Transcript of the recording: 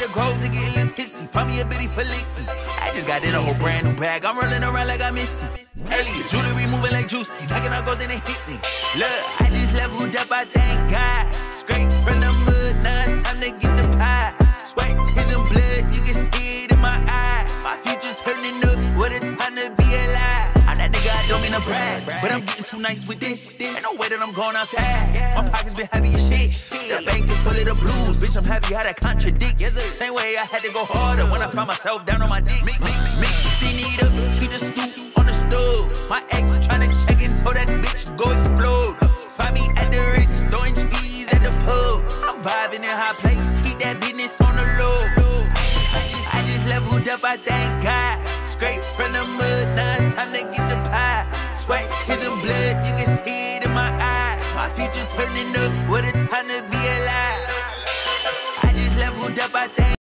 the grove to get a little tipsy. Find me a bitty for licky. I just got in a whole brand new bag. I'm rolling around like I missed it. Earlier, jewelry moving like juice. Knocking out gold, then it hit me. Look, I just leveled up, I thank God. Straight from the mud, now it's time to get the pie. Sweat, tears, and blood, you can see it in my eyes. My future turning up, what a time to be alive. I'm that nigga, I don't mean to brag, but I'm getting too nice with this. Ain't no way that I'm going outside. My pockets been heavy as shit. The bank is full of the blues, bitch, I'm happy how that contradict. Same way I had to go harder when I found myself down on my dick. Mix it up, keep the stoop on the stove. My ex tryna check it, told that bitch go explode. Find me at the Ritz, throwing cheese at the pub. I'm vibing in high place, keep that business on the low. I just leveled up, I thank God. Straight from the mud, now it's time to get the pie. Sweat, tears, and blood, you can see it in my eyes. My future turning up, what a time to be alive. I just leveled up, I thank